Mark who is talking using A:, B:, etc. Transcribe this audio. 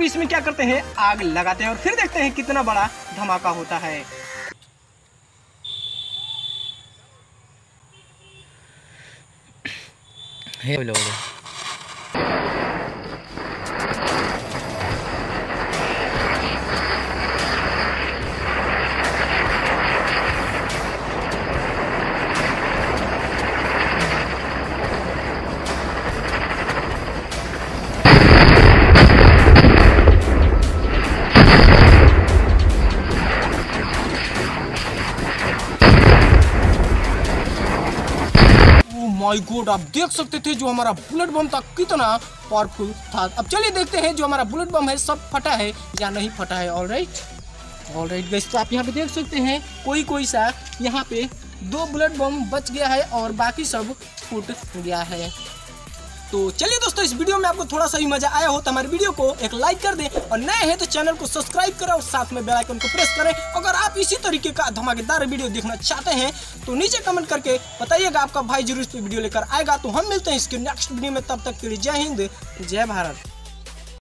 A: अभी इसमें क्या करते हैं, आग लगाते हैं और फिर देखते हैं कितना बड़ा धमाका होता है। माय गॉड, आप देख सकते थे जो हमारा बुलेट बम था कितना पावरफुल था। अब चलिए देखते हैं जो हमारा बुलेट बम है सब फटा है या नहीं फटा है। ऑलराइट गाइस, तो आप यहाँ पे देख सकते हैं कोई सा यहाँ पे 2 बुलेट बम बच गया है और बाकी सब फूट गया है। तो चलिए दोस्तों, इस वीडियो में आपको थोड़ा सा भी मजा आया हो तो हमारे वीडियो को एक लाइक कर दें और नए हैं तो चैनल को सब्सक्राइब करें और साथ में बेल आइकन को प्रेस करें। अगर आप इसी तरीके का धमाकेदार वीडियो देखना चाहते हैं तो नीचे कमेंट करके बताइएगा, आपका भाई जरूर इस वीडियो लेकर आएगा। तो हम मिलते हैं इसके नेक्स्ट वीडियो में, तब तक के लिए जय हिंद जय भारत।